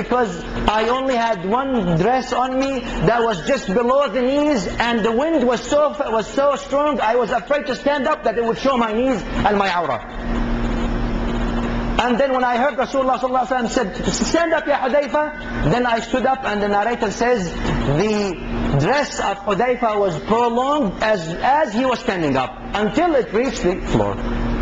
because I only had one dress on me that was just below the knees, and the wind was so strong, I was afraid to stand up that it would show my knees and my awrah. And then when I heard Rasulullah sallallahu alaihi wasallam said, stand up ya Hudayfa, then I stood up, and the narrator says the dress of Hudayfa was prolonged as he was standing up until it reached the floor.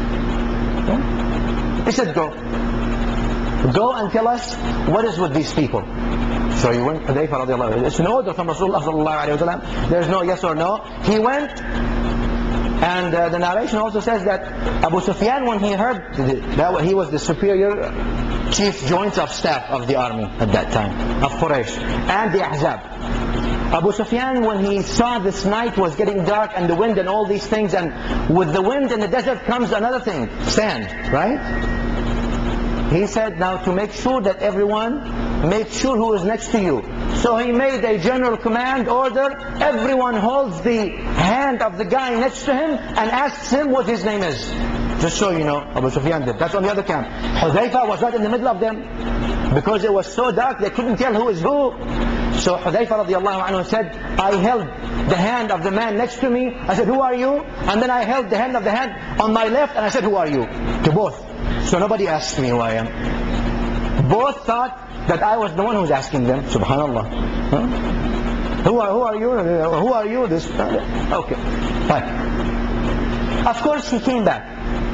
He said, go and tell us what is with these people. So he went, Hudayfa radiallahu anhu, it's an order from Rasulullah sallallahu alaihi wasallam, there's no yes or no. He went, and the narration also says that Abu Sufyan, when he heard that he was the superior chief joint of staff of the army at that time, of Quraysh and the Ahzab. Abu Sufyan, when he saw this night was getting dark and the wind and all these things, and with the wind in the desert comes another thing, sand, right? He said, now to make sure that everyone make sure who is next to you. So he made a general command order, everyone holds the hand of the guy next to him and asks him what his name is. Just so you know, Abu Sufyan did. That's on the other camp. Hudayfa was right in the middle of them, because it was so dark they couldn't tell who is who. So Hudayfa radiallahu anhu said, I held the hand of the man next to me, I said, who are you? And then I held the hand of the hand on my left, and I said, who are you? To both. So nobody asked me who I am. Both thought that I was the one who was asking them. Subhanallah. Huh? Who are you? Who are you? This. Okay. Fine. Of course he came back.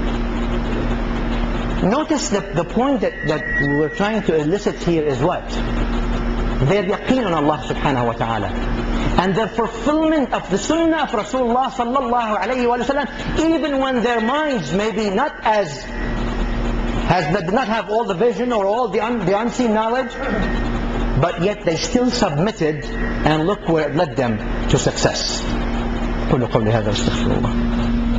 Notice that the point that we're trying to elicit here is what? Their yaqeen on Allah subhanahu wa ta'ala. And their fulfillment of the sunnah of Rasulullah sallallahu alayhi wa sallam, even when their minds maybe not did not have all the vision or all the unseen knowledge, but yet they still submitted, and look where it led them to success. قولوا قولي هذا استغفر الله.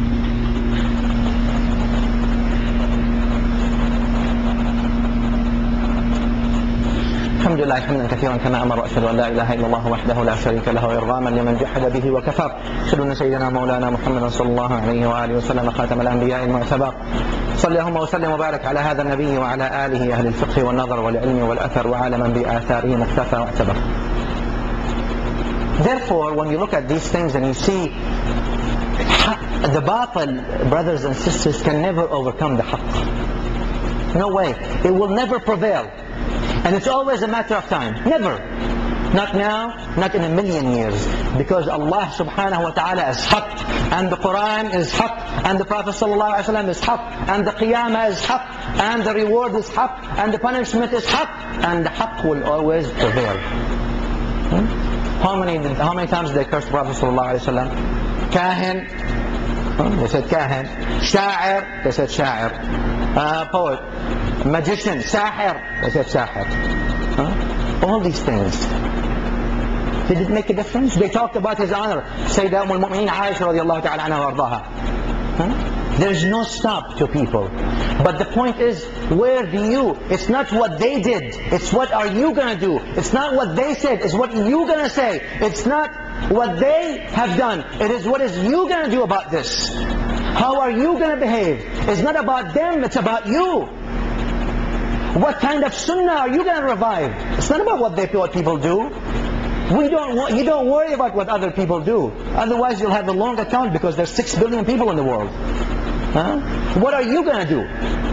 الحمد لله حمدا كثيرا كما امر، واشهد ان لا اله الا الله وحده لا شريك له ارغاما لمن جحد به وكفر، اشهد ان سيدنا مولانا محمدا صلى الله عليه واله وسلم خاتم الانبياء المعتبر. صل اللهم وسلم وبارك على هذا النبي وعلى اله اهل الفقه والنظر والعلم والاثر وعلى من باثارهم اقتفى واعتبر. Therefore, when you look at these things and you see the batil, brothers and sisters, can never overcome the haqq. No way. It will never prevail. And it's always a matter of time. Never. Not now, not in a million years. Because Allah subhanahu wa ta'ala is haqq, and the Quran is haqq, and the Prophet sallallahu alaihi wasallam is haqq, and the Qiyamah is haqq, and the reward is haqq, and the punishment is haqq, and the haqq will always prevail. How many times did they curse the Prophet sallallahu alaihi wasallam? Kahin, they said kahin. Sha'ir, they said sha'ir. Poet, magician, sahir, they said sahir. All these things. Did it make a difference? They talked about his honor. Sayyidah al-Mu'mineen Aisha radiallahu ta'ala anha wardaha. There's no stop to people. But the point is, where do you? It's not what they did. It's what are you going to do? It's not what they said. It's what you going to say. It's not what they have done. It is what is you going to do about this. How are you going to behave? It's not about them. It's about you. What kind of sunnah are you going to revive? It's not about what people do. You don't worry about what other people do. Otherwise you'll have a long account, because there's 6 billion people in the world. What are you going to do?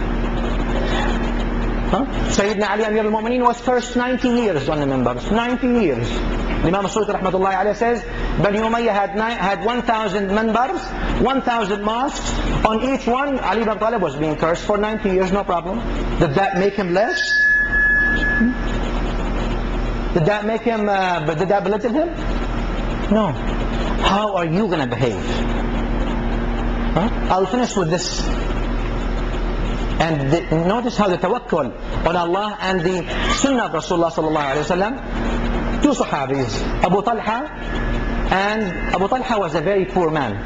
Sayyidina Ali Amir al-Mu'mineen was cursed 90 years on the minbars. 90 years. Imam Suyuti rahmatullahi alayhi says, Bani Umayyah had 1,000 minbars, 1,000 mosques. On each one, Ali ibn Talib was being cursed for 90 years, no problem. Did that make him less? Did that make him, did that belittle him? No. How are you going to behave? I'll finish with this. And notice how the tawakkul on Allah and the sunnah of Rasulullah sallallahu alayhi wa sallam. Two sahabis, Abu Talha, and Abu Talha was a very poor man.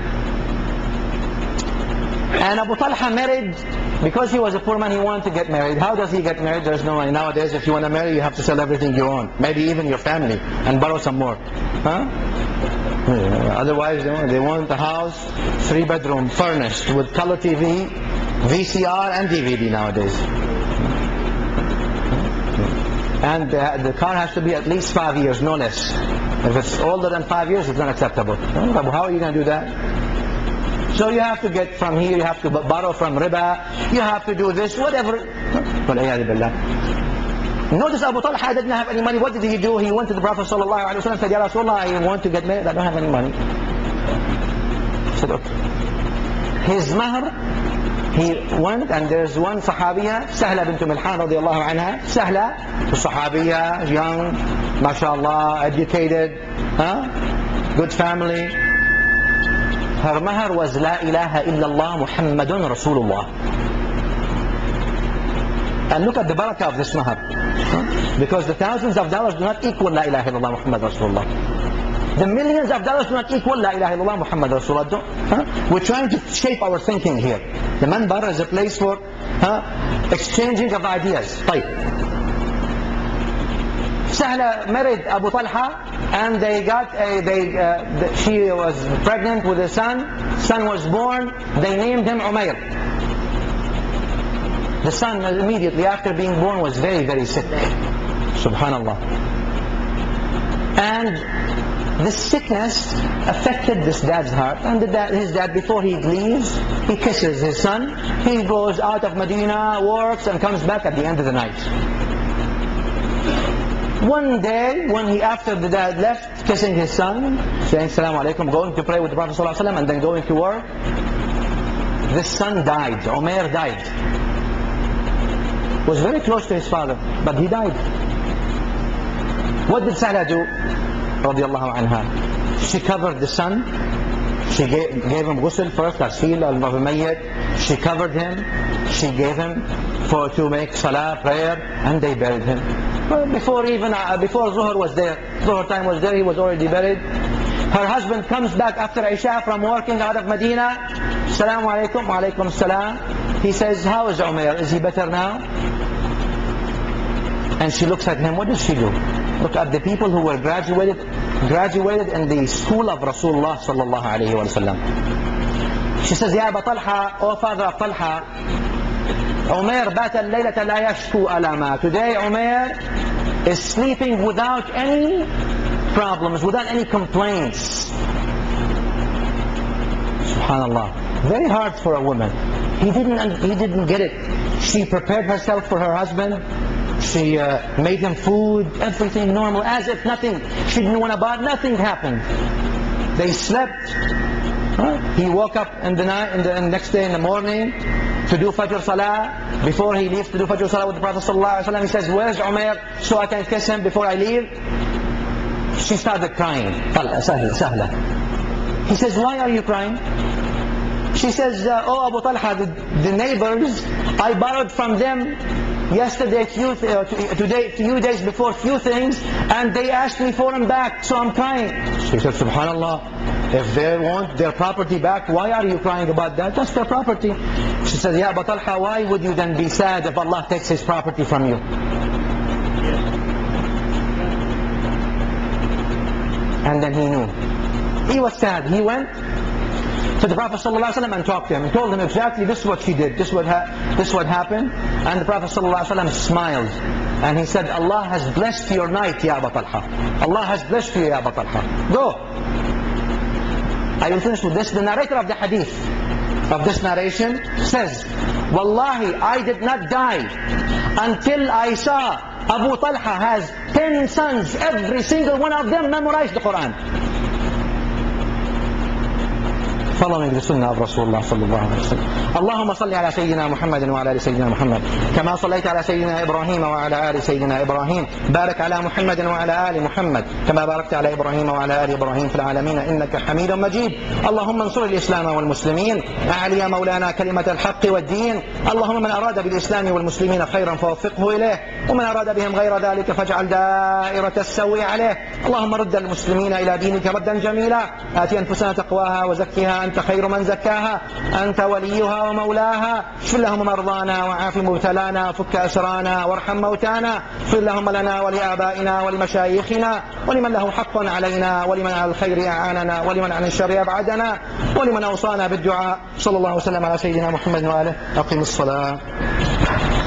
And Abu Talha married, because he was a poor man, he wanted to get married. How does he get married? There's no money. Nowadays, if you want to marry, you have to sell everything you own. Maybe even your family, and borrow some more. Otherwise, they want the house, 3-bedroom, furnished, with color TV, VCR and DVD nowadays. And the car has to be at least 5 years, no less. If it's older than 5 years, it's not acceptable. How are you going to do that? So you have to get from here, you have to borrow from riba, you have to do this, whatever. Notice Abu Talha didn't have any money. What did he do? He went to the Prophet ﷺ and said, Ya Rasulullah, I want to get married, I don't have any money. He said, okay. His mahr, he went, and there's one Sahabiya, Sahla bint Milhan radiallahu anha. Sahla, the Sahabiya, young, mashallah, educated, good family. Her mahr was La ilaha illallah Muhammadun Rasulullah. And look at the barakah of this mahr. Because the thousands of dollars do not equal La ilaha illallah Muhammad Rasulullah. The millions of dollars do not equal La ilaha illallah Muhammad Rasulullah. We're trying to shape our thinking here. The manbar is a place for exchanging of ideas. طيب. Sahla married Abu Talha, and they got she was pregnant with a son. Son was born. They named him Umayr. The son immediately after being born was very, very sick. Subhanallah. And this sickness affected this dad's heart. And his dad, before he leaves, he kisses his son. He goes out of Medina, works, and comes back at the end of the night. One day, after the dad left, kissing his son, saying Assalamu alaikum, going to pray with the Prophet ﷺ, and then going to work, this son died. Umayr died. Was very close to his father, but he died. What did Sahla do? Radiallahu anha. She covered the son. She gave him ghusl first, tasil al-mayyit. She covered him. She gave him to make salah, prayer, and they buried him. Before Zuhr was there, Zuhr time was there, he was already buried. Her husband comes back after Isha from working out of Medina. Assalamu alaikum, wa alaikum salam. He says, how is Umayr? Is he better now? And she looks at him. What does she do? Look at the people who were graduated in the school of Rasulullah sallallahu alayhi wa sallam. She says, Ya Aba Talha, O father of Talha, Umayr bata al-laylata la yashku alama. Today Umayr is sleeping without any problems, without any complaints. Subhanallah. Very hard for a woman. He didn't get it. She prepared herself for her husband. She made him food, everything normal, as if nothing. She didn't want about, nothing happened. They slept. He woke up in the night, the next day in the morning to do Fajr Salah. Before he leaves to do Fajr Salah with the Prophet ﷺ, he says, where's Umayr, so I can kiss him before I leave? She started crying. Sahla. He says, why are you crying? She says, oh Abu Talha, the neighbors, I borrowed from them yesterday, few days before, few things, and they asked me for them back, so I'm crying. She said, Subhanallah, if they want their property back, why are you crying about that? That's their property. She said, Ya Abu Talha, why would you then be sad if Allah takes His property from you? And then he knew. He was sad. He went to the Prophet ﷺ and talked to him and told him exactly this is what she did, this is what happened. And the Prophet ﷺ smiled and he said, Allah has blessed your night, Ya Aba Talha. Allah has blessed you, Ya Aba Talha. Go. I will finish with this. The narrator of the hadith of this narration says, Wallahi, I did not die until I saw Abu Talha has 10 sons, every single one of them memorized the Quran. Following the sunnah of Rasulullah sallallahu alayhi wa sallam. Allahumma salli ala Sayyidina Muhammadin wa ala ali Sayyidina Muhammad. Kama sallaita ala Sayyidina Ibrahim wa ala ali Sayyidina Ibrahim. Barak ala Muhammadin wa ala ali Muhammad. Kama barakta ala Ibrahim wa ala ali Ibrahim fil alamin innaka hamidun majid. Allahumma ansur al-Islam wal muslimin. A'li ya Mawlana kalimat al-haqq wad din. Allahumma man arada bil Islam wal muslimin khayran fawaffiqhu ilayh. Wa man arada bihim ghayra dhalika faj'al da'irata as-sawi alayh. Allahumma rudd al-muslimina ila dinika raddan jamila. Ati anfusana taqwaha wa zakkiha أنت خير من زكاها أنت وليها ومولاها اغفر لهم مرضانا وعاف مبتلانا فك أسرانا وارحم موتانا اغفر لهم لنا ولآبائنا ولمشايخنا ولمن له حق علينا ولمن على الخير أعاننا ولمن عن الشر أبعدنا ولمن أوصانا بالدعاء صلى الله وسلم على سيدنا محمد وآله أقم الصلاة.